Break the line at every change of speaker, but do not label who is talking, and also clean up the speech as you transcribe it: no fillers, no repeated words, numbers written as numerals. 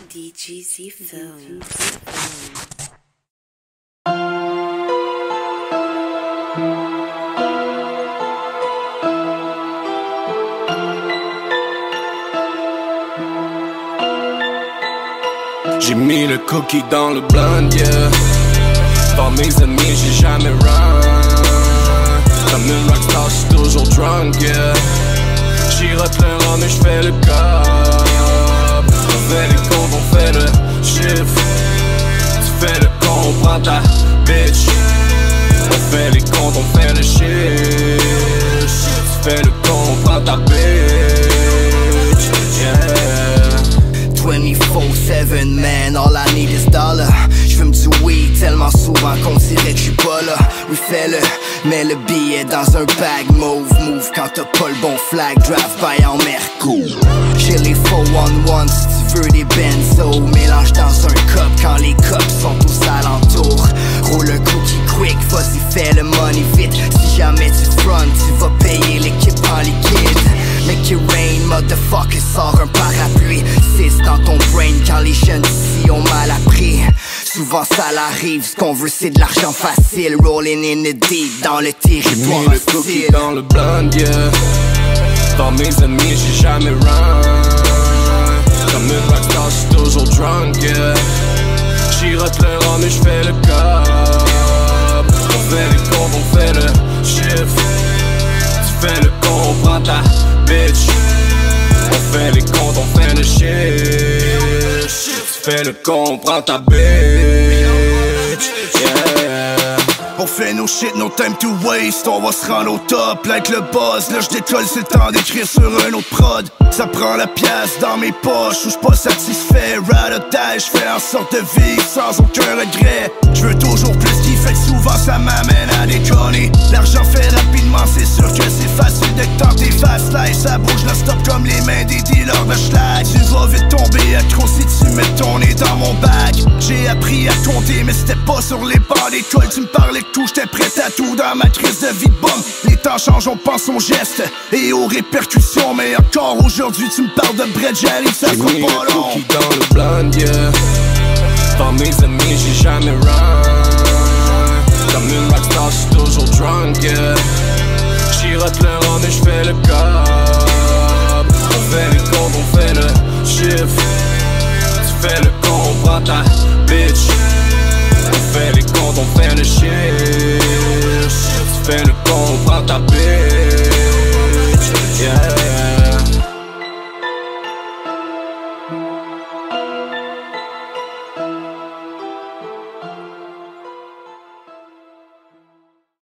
DGZ Films.
J'ai mis le cookie dans le blind, yeah. Par mes amis, j'ai jamais run. Comme une rockstar, j'suis toujours drunk, yeah. J'irote le rhum et j'fais le cop. On fait les comptes, on fait le chiffre. Tu fais le con, on prend ta bitch. On fait les comptes, on fait le chiffre. Tu fais le con, on prend ta bitch, yeah.
24/7 man, all I need is dollar. J'fume du weed tellement souvent qu'on dirait que j'suis pas là. Oui fais-le, mets le billet dans un bag. Move quand t'as pas le bon flag. Drive by en merco. J'ai les 411 si tu veux des benzos. Mélange dans un cup quand les cups sont tous alentours. Roule un cookie quick, vas-y fais le money vite. Si jamais tu front, tu vas payer l'équipe en liquide. Make it rain, motherfucker, sors un parapluie. 6 dans ton brain quand les jeunes d'ici ont mal appris. Souvent ça l'arrive, ce qu'on veut c'est de l'argent facile. Rolling in the deep dans le territoire
hostile. Le cookie dans le blind, yeah. Par mes amis, j'ai jamais run. Comme une rockstar, j'suis toujours drunk, yeah. J'irote le rhum et j'fais le cop. On fait les comptes, on fait le chiffre. Tu fais le con, on prend ta bitch. On fait les comptes, on fait le shit. Tu fais le con, on prend ta bitch, yeah.
On fait nos shit, no time to waste. On va se rendre au top, like le boss. Là j'décolle, c'est le temps d'écrire sur un autre prod. Ça prend la pièce dans mes poches où j'suis pas satisfait. Ride or die, j'fais en sorte de vivre sans aucun regret. J'veux toujours plus qui fait que souvent ça m'amène à déconner. L'argent fait rapidement, c'est sûr que c'est facile de tenter fast life. Ça bouge la stop comme les mains des dealers de schlag. Tu vas vite tomber accro si tu mets ton nez dans mon bac. J'ai appris à compter mais c'était pas sur les bancs d'école. Tu me parlais de tout, j'étais prêt à tout dans ma crise de vie de bombe. Les temps changent, on pense aux gestes et aux répercussions. Mais encore aujourd'hui tu me parles de bread, j'arrive, ça sera pas long.
J'ai mis le cookie dans le blind, yeah. Par mes amis, j'ai jamais run. Comme une rockstar, j'suis toujours drunk, yeah. J'irote le rhum et j'fais le cop. On fait les comptes, on fait le chiffre. Tu fais le con, on prend ta bitch. On fait les comptes, on fait le shit. Tu fais le con, on prend ta bitch, yeah.